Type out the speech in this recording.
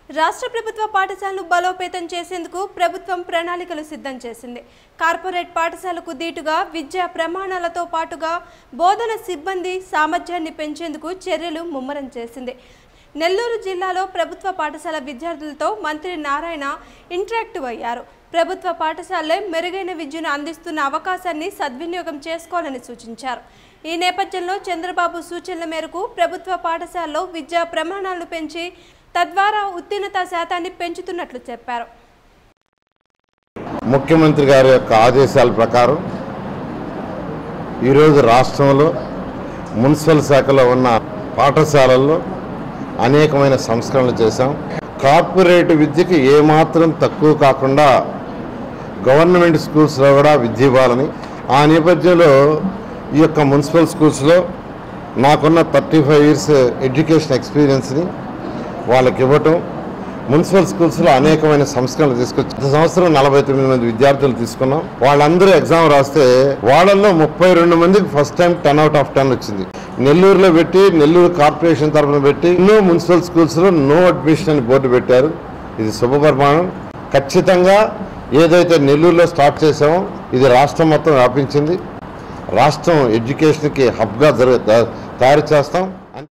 రాష్ట్ర ప్రభుత్వ పాఠశాలలు బలోపేతం చేసేందుకు ప్రభుత్వం ప్రణాళికలు సిద్ధం చేసింది. కార్పొరేట్ పాఠశాలకు దీటుగా విద్యా ప్రమాణాలతో పాటుగా బోధన సిబ్బంది సామర్థ్యాన్ని పెంచేందుకు చర్యలు ముమ్మరం చేసింది. నెల్లూరు జిల్లాలో ప్రభుత్వ పాఠశాల విద్యార్థులతో మంత్రి నారాయణ ఇంటరాక్టివ్ అయ్యారు. ప్రభుత్వ పాఠశాలలే మెరుగైన విద్యను అందిస్తున్న అవకాశాన్ని సద్వినియోగం చేసుకోవాలని సూచించారు. ఈ నేపథ్యంలో చంద్రబాబు సూచనల మేరకు ప్రభుత్వ పాఠశాలలో విద్యా ప్రమాణాలను పెంచి తద్వారా ఉత్తీర్ణత శాతాన్ని పెంచుతున్నట్లు చెప్పారు. ముఖ్యమంత్రి గారి యొక్క ఆదేశాల ప్రకారం ఈరోజు రాష్ట్రంలో మున్సిపల్ శాఖలో ఉన్న పాఠశాలల్లో అనేకమైన సంస్కరణలు చేశాం. కార్పొరేట్ విద్యకి ఏమాత్రం తక్కువ కాకుండా గవర్నమెంట్ స్కూల్స్లో కూడా విద్య ఇవ్వాలని, ఆ నేపథ్యంలో ఈ యొక్క మున్సిపల్ స్కూల్స్లో నాకున్న 35 years ఎడ్యుకేషన్ ఎక్స్పీరియన్స్ని వాళ్ళకి ఇవ్వటం, మున్సిపల్ స్కూల్స్లో అనేకమైన సంస్కరణలు తీసుకొచ్చి గత సంవత్సరం 49 మంది విద్యార్థులు తీసుకున్నాం. వాళ్ళందరూ ఎగ్జామ్ రాస్తే వాళ్ళల్లో 32 మందికి ఫస్ట్ టైం 10 out of 10 వచ్చింది. నెల్లూరులో పెట్టి, నెల్లూరు కార్పొరేషన్ తరఫున పెట్టి ఎన్నో మున్సిపల్ స్కూల్స్లో నో అడ్మిషన్ అని బోర్డు పెట్టారు. ఇది శుభపరిమాణం. ఖచ్చితంగా ఏదైతే నెల్లూరులో స్టార్ట్ చేసామో ఇది రాష్ట్రం మొత్తం వ్యాపించింది. రాష్ట్రం ఎడ్యుకేషన్కి హబ్గా తయారు చేస్తాం.